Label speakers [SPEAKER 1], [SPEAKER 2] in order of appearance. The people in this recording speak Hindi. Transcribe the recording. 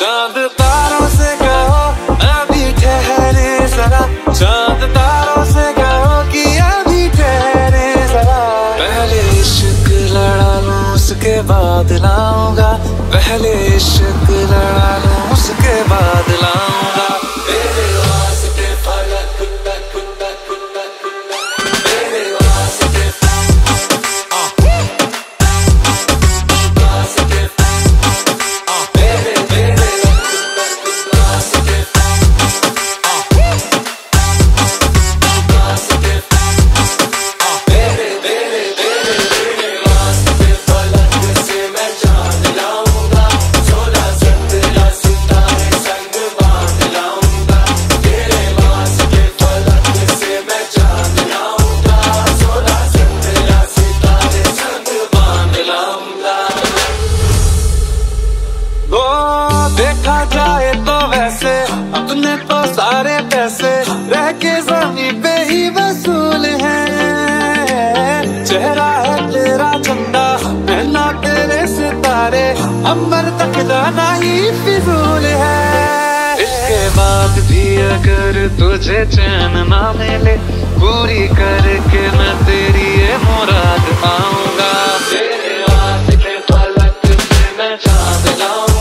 [SPEAKER 1] चांद तारों से कहो अभी ठहरे जरा, चांद तारों से कहो कि अभी ठहरे जरा। पहले इश्क लड़ा लूं उसके बाद लाऊंगा, पहले इश्क लड़ा लूं उसके बाद लाऊंगा। तेरे वास्ते फलक तक तक तक, तेरे वास्ते देखा जाए तो वैसे अपने तो सारे पैसे रह के ज़मीन पे ही वसूल है। चेहरा है तेरा चंदा, पहना तेरे सितारे, अमर तक जाना ही फिजूल है। इसके बाद भी अगर तुझे चैन ना मिले, पूरी करके मैं तेरी ये मुराद पाऊंगा। तेरे वास्ते फलक से मैं चांद लाऊंगा।